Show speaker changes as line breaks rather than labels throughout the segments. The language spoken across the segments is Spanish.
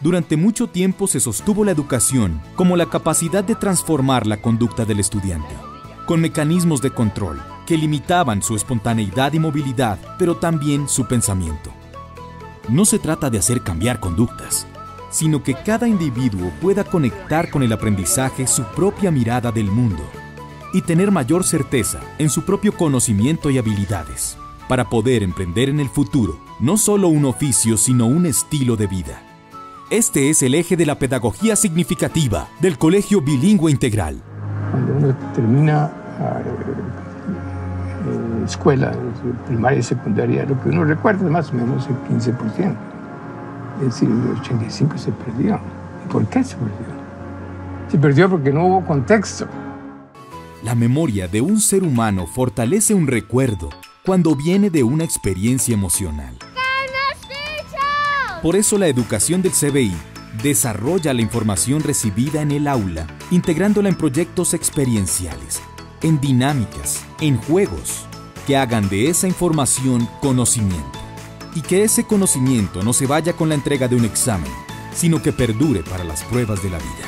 Durante mucho tiempo se sostuvo la educación como la capacidad de transformar la conducta del estudiante, con mecanismos de control que limitaban su espontaneidad y movilidad, pero también su pensamiento. No se trata de hacer cambiar conductas, sino que cada individuo pueda conectar con el aprendizaje su propia mirada del mundo y tener mayor certeza en su propio conocimiento y habilidades, para poder emprender en el futuro no solo un oficio, sino un estilo de vida. Este es el eje de la pedagogía significativa del Colegio Bilingüe Integral.
Cuando uno termina escuela, primaria y secundaria, lo que uno recuerda es más o menos el 15%. Es decir, el 85% se perdió. ¿Y por qué se perdió? Se perdió porque no hubo contexto.
La memoria de un ser humano fortalece un recuerdo cuando viene de una experiencia emocional. Por eso la educación del CBI desarrolla la información recibida en el aula, integrándola en proyectos experienciales, en dinámicas, en juegos, que hagan de esa información conocimiento. Y que ese conocimiento no se vaya con la entrega de un examen, sino que perdure para las pruebas de la vida.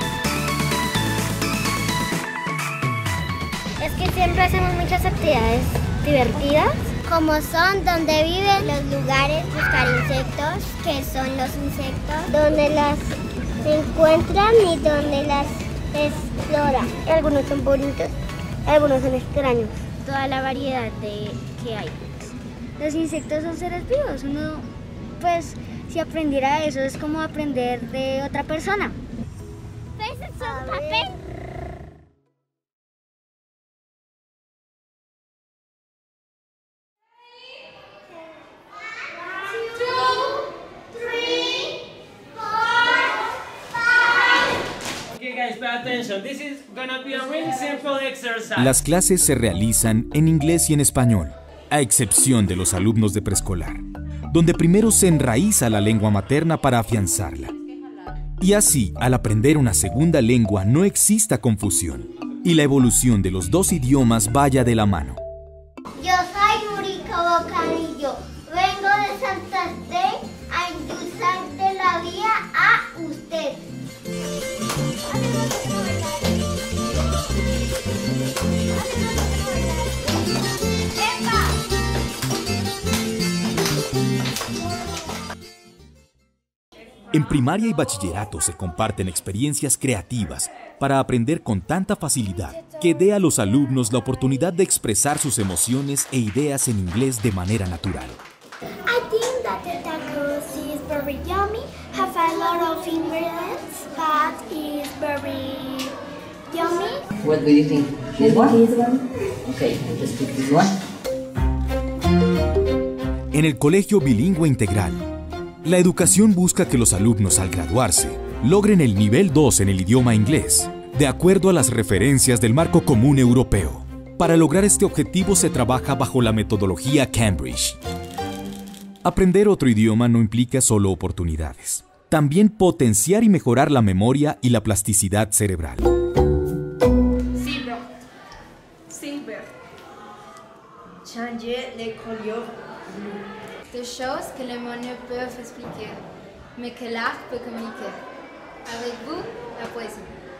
Es que siempre hacemos muchas actividades divertidas, como son donde viven los lugares, buscar insectos, que son los insectos, donde las encuentran y donde las exploran. Algunos son bonitos, algunos son extraños. Toda la variedad que hay. Los insectos son seres vivos. Uno, pues, si aprendiera eso, es como aprender de otra persona. ¿Peces son papel?
Las clases se realizan en inglés y en español, a excepción de los alumnos de preescolar, donde primero se enraiza la lengua materna para afianzarla. Y así, al aprender una segunda lengua, no exista confusión y la evolución de los dos idiomas vaya de la mano.
Yo soy Yurika Bocadillo. Vengo de Santa Fe a endulzarte la vida a usted.
En primaria y bachillerato se comparten experiencias creativas para aprender con tanta facilidad que dé a los alumnos la oportunidad de expresar sus emociones e ideas en inglés de manera natural.
I think that the tacos is very yummy, have a lot of ingredients, but is very yummy.
What do you think? This one? Okay, let's pick this one.
En el Colegio Bilingüe Integral, la educación busca que los alumnos al graduarse logren el nivel 2 en el idioma inglés, de acuerdo a las referencias del Marco Común Europeo. Para lograr este objetivo se trabaja bajo la metodología Cambridge. Aprender otro idioma no implica solo oportunidades, también potenciar y mejorar la memoria y la plasticidad cerebral.
Silver. Changer les couleurs. Des choses que les mots ne peuvent expliquer, mais que l'art peut communiquer. Avec vous, la poésie.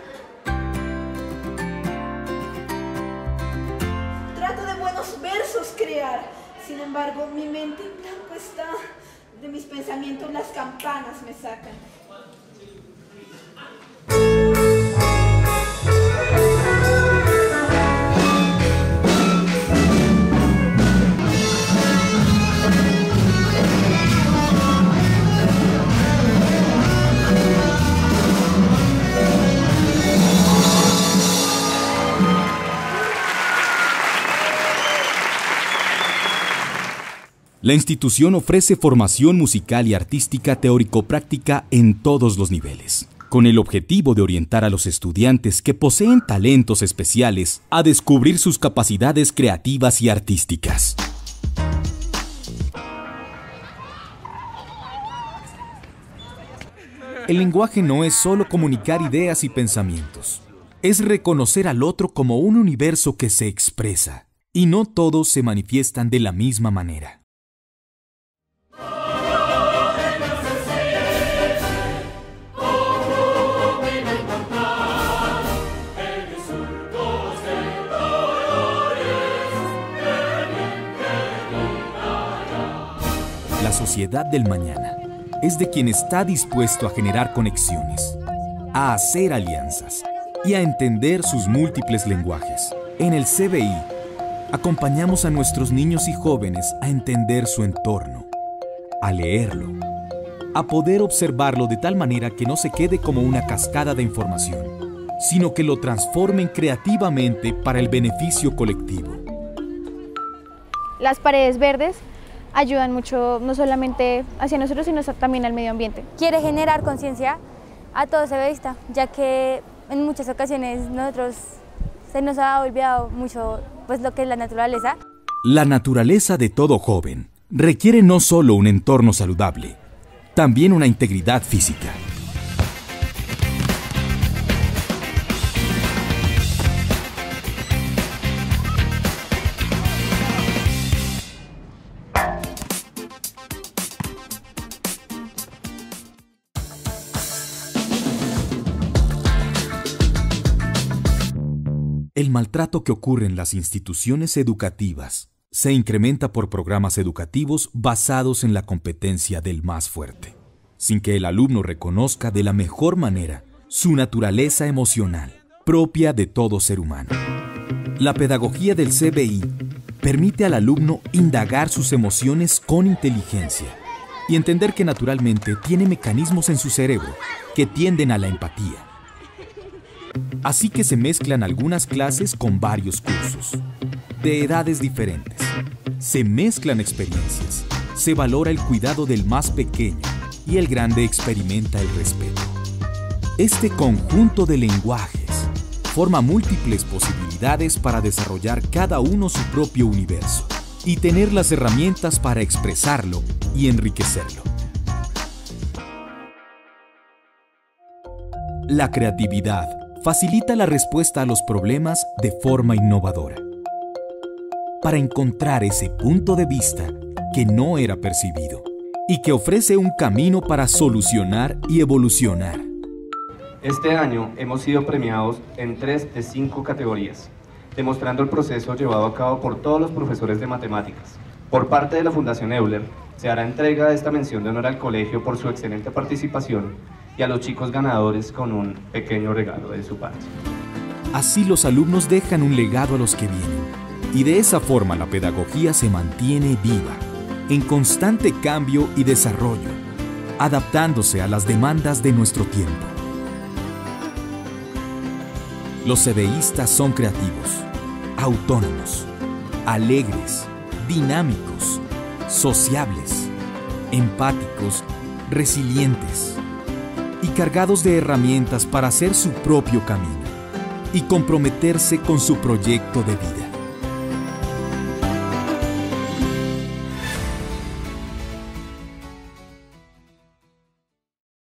Trato de buenos versos crear, sin embargo mi mente en blanco está. De mis pensamientos las campanas me sacan.
La institución ofrece formación musical y artística teórico-práctica en todos los niveles, con el objetivo de orientar a los estudiantes que poseen talentos especiales a descubrir sus capacidades creativas y artísticas. El lenguaje no es solo comunicar ideas y pensamientos, es reconocer al otro como un universo que se expresa, y no todos se manifiestan de la misma manera. sociedad del mañana es de quien está dispuesto a generar conexiones, a hacer alianzas y a entender sus múltiples lenguajes. En el CBI, acompañamos a nuestros niños y jóvenes a entender su entorno, a leerlo, a poder observarlo de tal manera que no se quede como una cascada de información, sino que lo transformen creativamente para el beneficio colectivo.
Las paredes verdes ayudan mucho, no solamente hacia nosotros, sino también al medio ambiente.
Quiere generar conciencia a todo CBista, ya que en muchas ocasiones nosotros se nos ha olvidado mucho pues, lo que es la naturaleza.
La naturaleza de todo joven requiere no solo un entorno saludable, también una integridad física. El maltrato que ocurre en las instituciones educativas se incrementa por programas educativos basados en la competencia del más fuerte, sin que el alumno reconozca de la mejor manera su naturaleza emocional, propia de todo ser humano. La pedagogía del CBI permite al alumno indagar sus emociones con inteligencia y entender que naturalmente tiene mecanismos en su cerebro que tienden a la empatía. Así que se mezclan algunas clases con varios cursos, de edades diferentes. Se mezclan experiencias, se valora el cuidado del más pequeño y el grande experimenta el respeto. Este conjunto de lenguajes forma múltiples posibilidades para desarrollar cada uno su propio universo y tener las herramientas para expresarlo y enriquecerlo. La creatividad facilita la respuesta a los problemas de forma innovadora, para encontrar ese punto de vista que no era percibido y que ofrece un camino para solucionar y evolucionar.
Este año hemos sido premiados en 3 de 5 categorías, demostrando el proceso llevado a cabo por todos los profesores de matemáticas. Por parte de la Fundación Euler, se hará entrega de esta mención de honor al colegio por su excelente participación y a los chicos ganadores con un pequeño regalo de su parte.
Así los alumnos dejan un legado a los que vienen, y de esa forma la pedagogía se mantiene viva, en constante cambio y desarrollo, adaptándose a las demandas de nuestro tiempo. Los CBIstas son creativos, autónomos, alegres, dinámicos, sociables, empáticos, resilientes y cargados de herramientas para hacer su propio camino y comprometerse con su proyecto de vida.